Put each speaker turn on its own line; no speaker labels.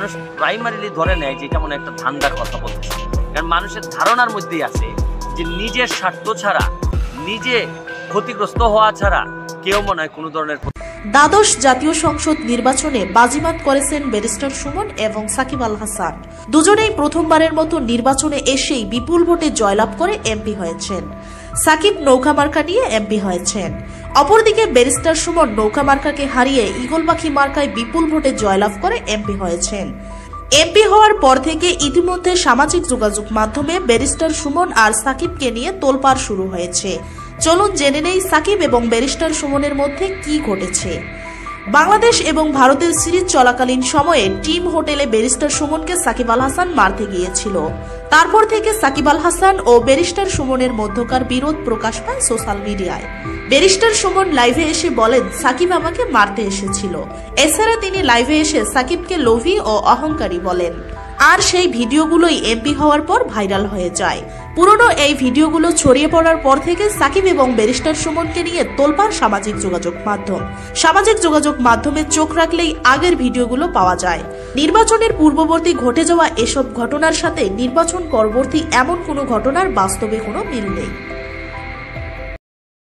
মানুষ প্রাইমারিলি ধরে নেয় যে এটা মনে একটা ধান্দার কথা বলতেছে, কারণ মানুষের ধারণার মধ্যেই আছে যে নিজের স্বার্থ ছাড়া, নিজে ক্ষতিগ্রস্ত হওয়া ছাড়া কেউ মনে হয় কোনো ধরনের।
দ্বাদশ জাতীয় সংসদ নির্বাচনে বাজিমাত করেছেন ব্যারিস্টার সুমন এবং সাকিব আল হাসান। দুজনেই প্রথমবারের মতো নির্বাচনে এসেই বিপুল ভোটে জয়লাভ করে এমপি হয়েছেন। সাকিব নৌকা মার্কা নিয়ে এমপি হয়েছেন। অপরদিকে ব্যারিস্টার সুমন নৌকা মার্কাকে হারিয়ে ঈগল পাখি মার্কায় বিপুল ভোটে জয়লাভ করে এমপি হয়েছেন। এমপি হওয়ার পর থেকে ইতিমধ্যে সামাজিক যোগাযোগ মাধ্যমে ব্যারিস্টার সুমন আর সাকিবকে নিয়ে তোলপাড় শুরু হয়েছে। চলুন জেনে নেই সাকিব এবং ব্যারিস্টার সুমনের মধ্যে কি ঘটেছে। বাংলাদেশ এবং ভারতের সিরিজ চলাকালীন সময়ে টিম হোটেলে ব্যারিস্টার সুমনকে সাকিব আল হাসান মারতে গিয়েছিল। তারপর থেকে সাকিব আল হাসান ও ব্যারিস্টার সুমনের মধ্যকার বিরোধ প্রকাশ পায় সোশ্যাল মিডিয়ায়। ব্যারিস্টার সুমন লাইভে এসে বলেন, সাকিব আমাকে মারতে এসেছিল। এছাড়া তিনি লাইভে এসে সাকিবকে লোভী ও অহংকারী বলেন। আর সেই ভিডিওগুলোই এমপি হওয়ার পর ভাইরাল হয়ে যায়। পুরনো এই ভিডিওগুলো ছড়িয়ে পড়ার পর থেকে সাকিব এবং ব্যারিস্টার সুমনকে নিয়ে তোলপাড় সামাজিক যোগাযোগ মাধ্যম। সামাজিক যোগাযোগ মাধ্যমে চোখ রাখলেই আগের ভিডিওগুলো পাওয়া যায়। নির্বাচনের পূর্ববর্তী ঘটে যাওয়া এসব ঘটনার সাথে নির্বাচন পরবর্তী এমন কোনো ঘটনার বাস্তবে কোনো মিল নেই।